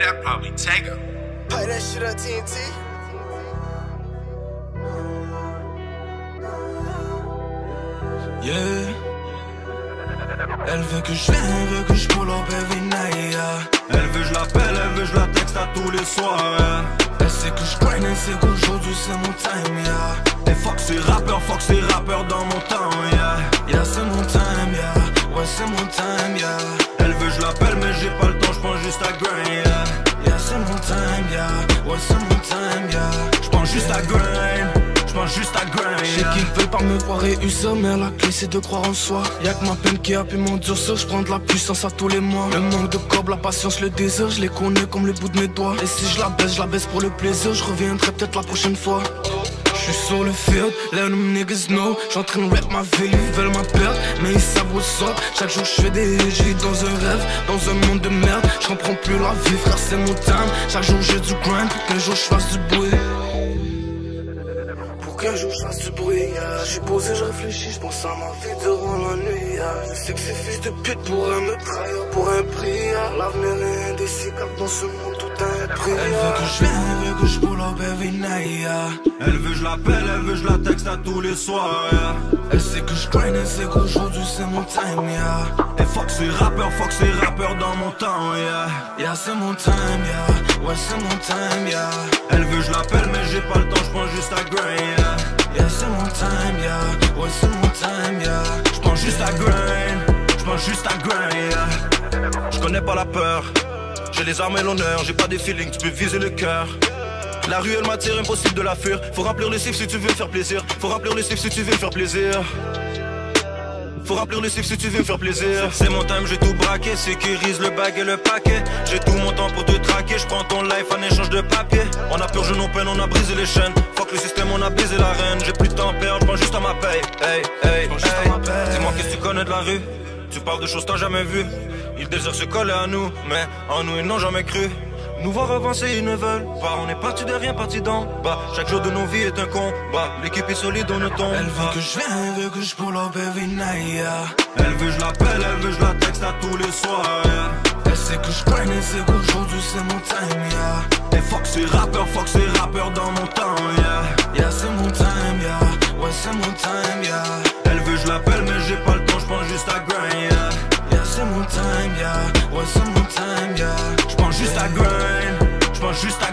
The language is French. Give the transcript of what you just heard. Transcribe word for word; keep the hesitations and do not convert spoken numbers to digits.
that probably take her. Play that shit on T N T. Yeah. Elle veut que je vienne, elle veut que je pull up every night, yeah. Elle veut je l'appelle, elle veut je la texte à tous les soirs, yeah. Elle sait que je grind, elle sait qu'aujourd'hui c'est mon time, yeah. Et fuck ces rappeurs, fuck ces rappeurs dans mon temps, yeah. Yeah, c'est mon time, yeah. Ouais, c'est mon time, yeah. Elle veut je l'appelle, mais j'ai pas le temps, j'pense juste à grind, yeah. Yeah, c'est mon time, yeah. Ouais, c'est mon time, yeah. J'pense juste à grind. J'pense juste à grind. J'sais qu'ils veulent pas me voir réussir, mais la clé c'est de croire en soi. Y'a que ma peine qui a pu m'endurcir, j'prends de la puissance à tous les mois. Le manque de cob, la patience, le désir, je les connais comme le bout de mes doigts. Et si je la baisse, je la baisse pour le plaisir, je reviendrai peut-être la prochaine fois. J'suis sur le field, let them niggas know. J'entraîne rap ma ville, ils veulent ma perte, mais ils savent what's up. Chaque jour j'fais des hits, j'vis dans un rêve, dans un monde de merde. J'comprends plus la vie, frère, c'est mon time. Chaque jour j'ai du grind, pour qu'un jour j'fasse du bruit. Qu'un jour je fasse du bruit, yeah. J'suis posé, je réfléchis, j'pense à ma vie durant la nuit, yeah. Je sais que ces fils de pute pourraient me trahir pour un prix, yeah. L'avenir est indécis car dans ce monde tout a un prix, yeah. Elle veut que je vienne, elle veut que je pull up every night, yeah. Elle veut je l'appelle, elle veut je la texte à tous les soirs, yeah. Elle sait que je grind, elle sait qu'aujourd'hui c'est mon time, yeah. Et fuck ces rappeurs, fuck ces rappeurs dans mon temps, yeah. Yeah, c'est mon time, yeah. Ouais, c'est mon time, yeah. Elle veut je l'appelle, mais j'ai pas le temps, j'pense juste à grind, yeah. Yeah, c'est mon time, yeah. Ouais, c'est mon time, yeah. J'pense juste à grind. J'pense juste à grind, yeah. J'connais pas la peur. J'ai les armes et l'honneur. J'ai pas des feelings, tu peux viser le cœur. La rue elle m'attire, impossible de la fuir. Faut remplir le sif si tu veux me faire plaisir. Faut remplir le sif si tu veux me faire plaisir. Faut remplir le sif si tu veux me faire plaisir. C'est mon time, j'ai tout braqué. Sécurise le bag et le paquet. J'ai tout mon temps pour te traquer. J'prends ton life en échange de papier. On a purgé nos peines, on a brisé les chaînes. Fuck le système, on a baisé la reine. J'ai plus de temps à perdre, j'prends juste à ma paye. Hey, hey, hey. Dis-moi qu'est-ce que tu connais de la rue. Tu parles de choses t'as jamais vues. Ils désirent se coller à nous, mais en nous ils n'ont jamais cru. Nous voir avancer, ils ne veulent pas. On est parti de rien, parti d'en bas. Chaque jour de nos vies est un combat. L'équipe est solide, on ne tombe. Elle veut que je vienne, elle veut que je pull up every night, yeah. Elle veut je l'appelle, elle veut je la texte à tous les soirs, yeah. Elle sait que je grind, elle sait qu'aujourd'hui c'est mon time, yeah. Et fuck ces rappeurs, fuck ces rappeurs dans mon temps, yeah. Yeah, c'est mon time, yeah. Ouais, c'est mon time, yeah. Elle veut je l'appelle, mais j'ai pas le temps, j'pense juste à grind, yeah. Yeah, c'est mon time, yeah. Ouais, c'est mon time, yeah. J'pense juste à grind. J'pense juste à